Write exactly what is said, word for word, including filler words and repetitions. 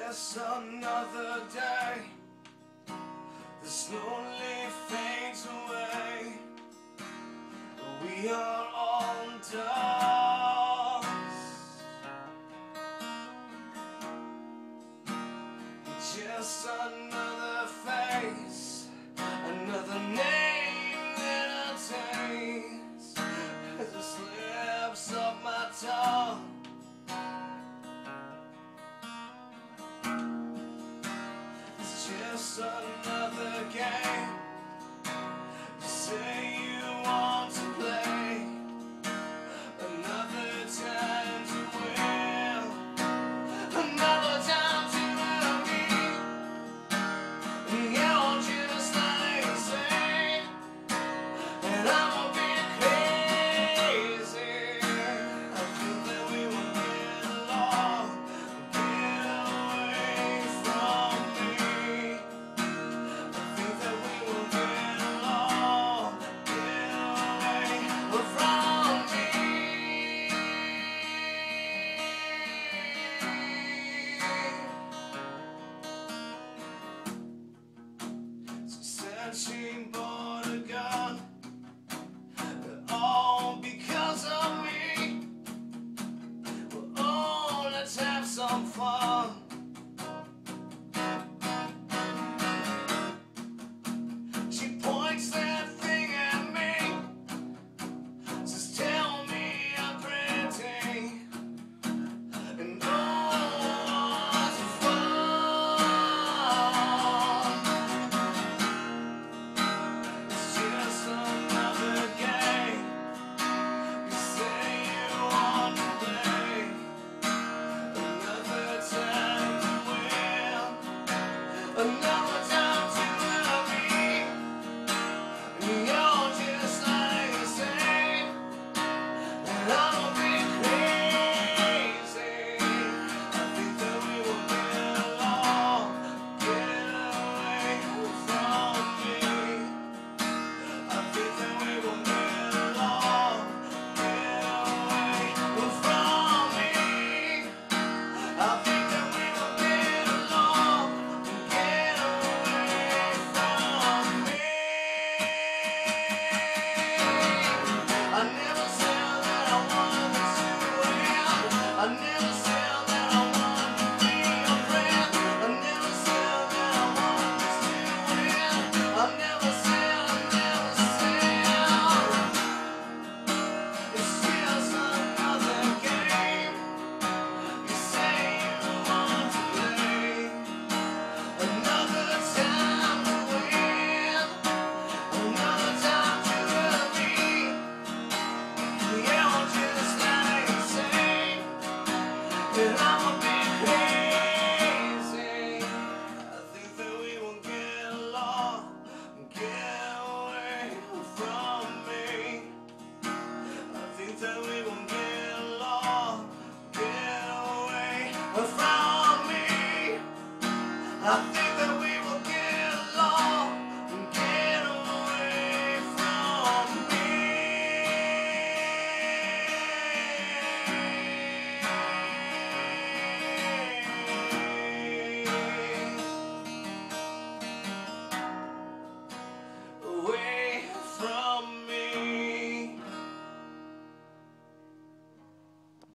just another day that slowly fades away. We are all dust. Just another face, another name that I taste as it slips off my tongue. It's just another game you say you want to play, another time to win, another time to she bought a gun, all because of me. Well, oh, let's have some fun. She points that thing at me, says, tell me I'm pretty, and oh, it's fun. Another time to love me, and you're just like the same, and I'm a bit crazy. I think that we will get along, get away from me. I think that we will get along, get away from me. I think that we will get along. I never said that I wanted to end. I never said that I wanted to be your friend. I never said that I wanted to end. I never said, I never said. It's just another game you say you want to play. Another time to win, another time to love me. And I'm a bit crazy. I think that we will get along, get away from me. I think that we